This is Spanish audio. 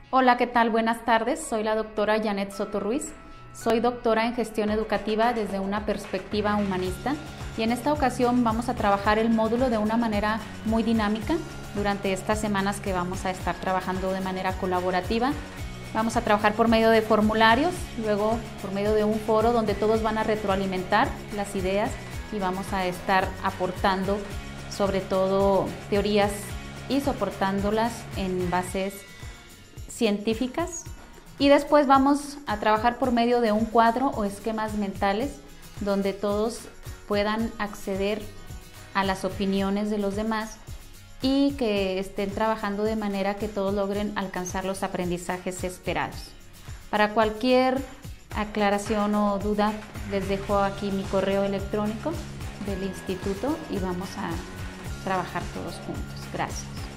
Hola, ¿qué tal? Buenas tardes. Soy la doctora Janet Soto Ruiz. Soy doctora en gestión educativa desde una perspectiva humanista y en esta ocasión vamos a trabajar el módulo de una manera muy dinámica durante estas semanas que vamos a estar trabajando de manera colaborativa. Vamos a trabajar por medio de formularios, luego por medio de un foro donde todos van a retroalimentar las ideas y vamos a estar aportando sobre todo teorías y soportándolas en bases científicas, y después vamos a trabajar por medio de un cuadro o esquemas mentales donde todos puedan acceder a las opiniones de los demás y que estén trabajando de manera que todos logren alcanzar los aprendizajes esperados. Para cualquier aclaración o duda les dejo aquí mi correo electrónico del instituto y vamos a trabajar todos juntos. Gracias.